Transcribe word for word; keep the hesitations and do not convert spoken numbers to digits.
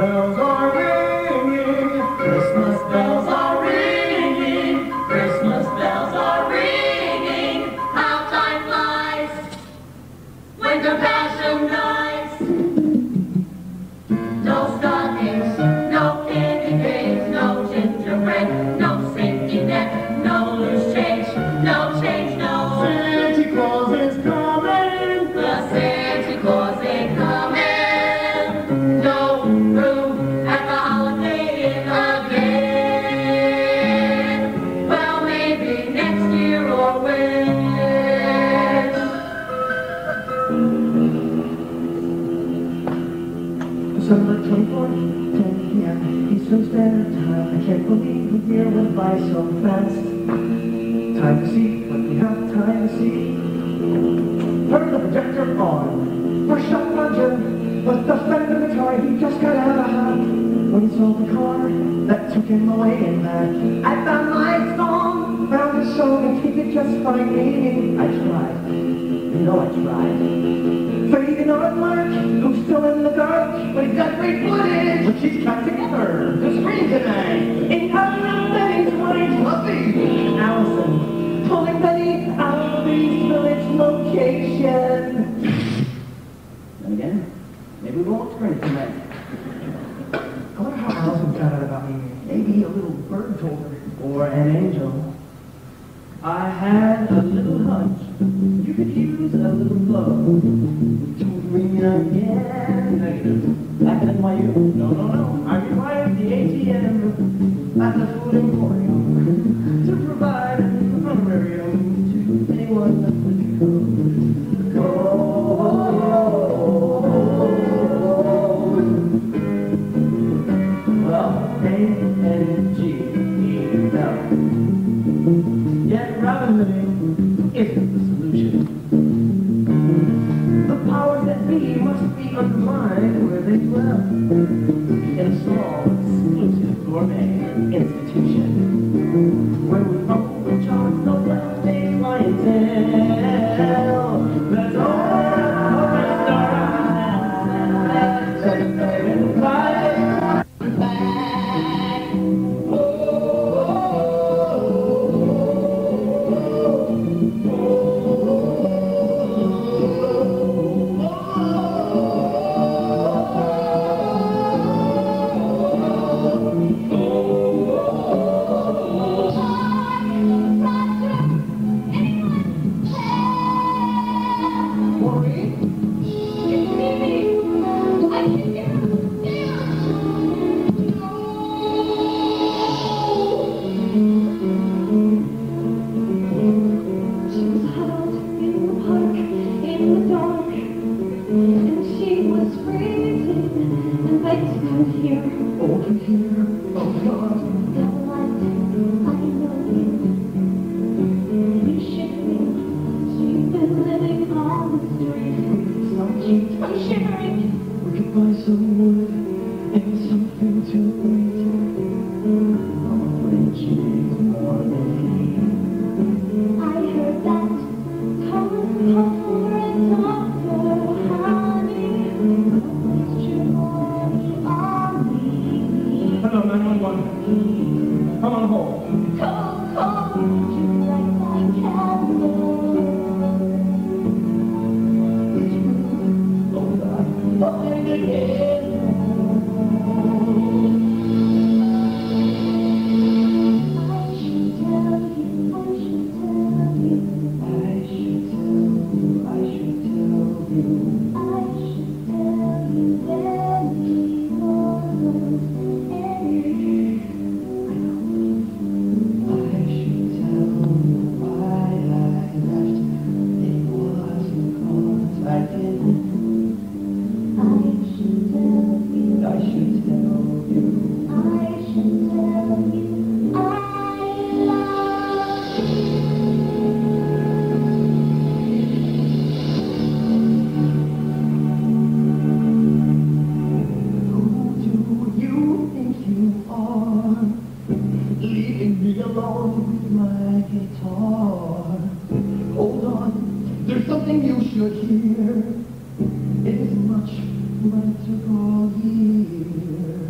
bells are ringing. Christmas bells are ringing. Christmas bells are ringing. How time flies when compassion dies. No stockings, no candy canes, no gingerbread, no sinking net, no loose change, no change, no. Santa Claus is coming. The Santa Claus ain't coming. No room at the Holiday Inn again. Well, maybe next year or when. December twenty-fourth, ten p m Eastern Standard Time. I can't believe the year went by so fast. Time to see what we have time to see. Turn the projector on. First shot Roger, but the friend in the car, he just got out of hot. When he saw the car that took him away in that, I found my song, found a song, and he could just find me. I tried, you know I tried. So you can know Mark, who's still in the dark, but he's got great footage, which he's cut together to screen tonight. In Cousin Betty's mind, Fluffy, Allison, pulling Betty out of the village location. And again, maybe we won't screen tonight. I wonder how Allison found out about me. Maybe a little bird told her. Or an angel. I had a little hunch. You could use a little love. You told me again. Negative. Back at N Y U. No, no, no. I required the A T M at the food emporium to provide an honorarium to anyone that would go. Go. Well, A N G E L. Yet Robin Hooding isn't the solution. The powers that be must be undermined where they dwell, in a small, exclusive gourmet institution, where we overcharge the well-paid clientele. That's all the restaurants and but it took all year.